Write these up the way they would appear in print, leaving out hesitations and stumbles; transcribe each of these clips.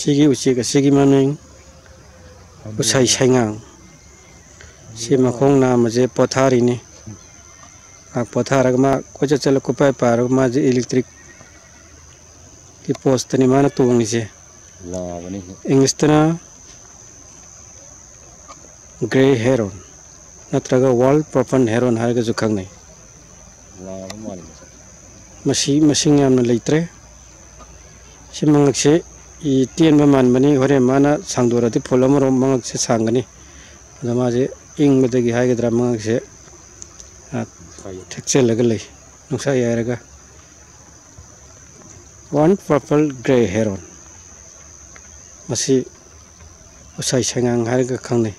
Sigi uci ke sigi maning usai saingang si makong na maje pothari ni pothar ma ko chal ko pai par ma je electric ki post ni mana tung ni je English tana grey heron natraga wall purple heron har ga jukhang nei masing yamna leitre simangak se I tian man bani hore mana sangdora ti pholam ro mangak se sangani dama je ing bedagi hai gedra mangak se thekchel lagalai nungsa yairaga one purple grey heron masi usai sangang har ga khangnei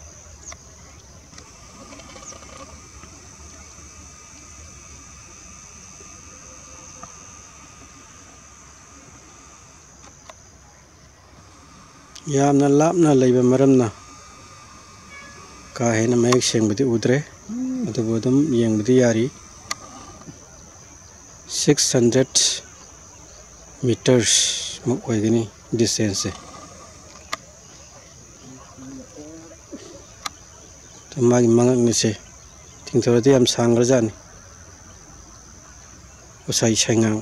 yamna lapna leiba maramna ka hena mayek sengbudi udre adubodum yengbudi yari 600 meters muk oigini distance tamagi mangak ni se tingthorati am sangrajani usai sangang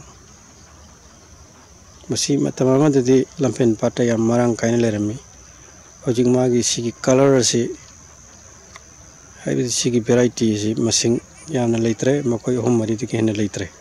masi matamama dadi lampen pata yam marang kaina lerami hojing magi sigi color si hai sigi variety si masing yamna leitre makoi hom mari ti kena leitre